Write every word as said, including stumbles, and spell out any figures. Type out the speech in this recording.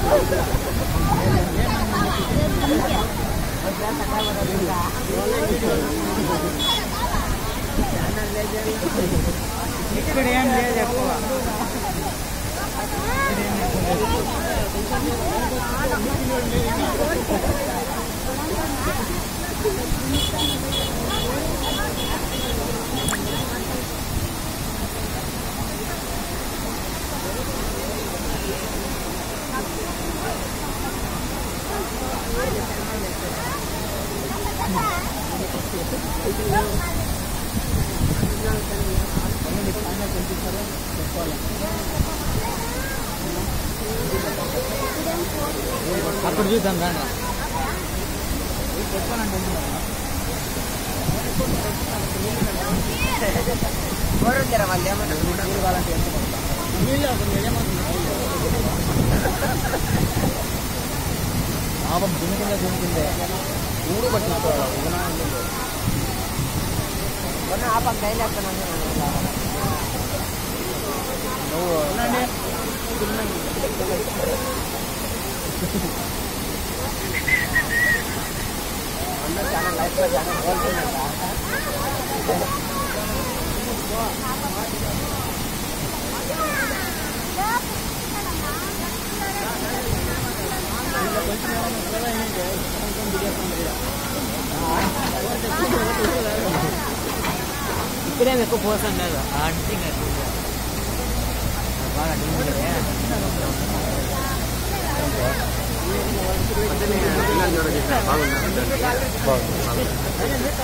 ఇక్కడ ఏం లేదు ఎక్కువ. అక్కడ చూద్దాం రా. వాళ్ళు ఏమంటారు పాపం దునికిందే దునికిందే ఊరు పట్టినట్టు ఆ పక్క నువ్వు అందరూ చాలా లైఫ్లో చాలా కోల్పోయిందంట. ఇక్కడేమి ఎక్కువ పోసం లేదు అంటే బాగా బాగుంది.